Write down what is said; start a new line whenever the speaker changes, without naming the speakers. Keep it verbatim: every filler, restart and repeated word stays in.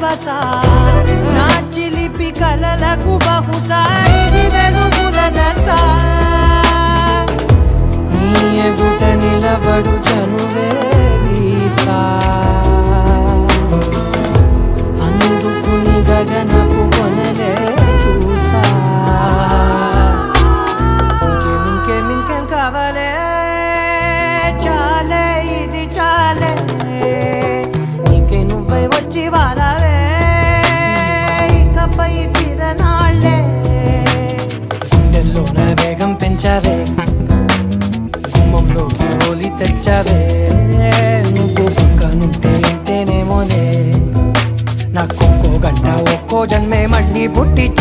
దివస నా చిలిపి కలలకు బహుశా ఇది వెలుగుల దశ నీ ఎదుట నిలబడు చనువే వీసా అందుకుని గగనపు కొనలే చూసా ఇంకేం ఇంకేం ఇంకేం కావాలే చాలే ఇది చాలే నీకే నువ్వై వచ్చి వాలావే ఇకపై తిరనాళ్ళే గుండెల్లోన వేగం పెంచావే గుమ్మంలోకి హోలీ తెచ్చావే నువ్వు పక్కనుంటే ఇంతేనేమోనే నాకొక్కో గంట ఒక్కో జన్మే మళ్ళీ పుట్టి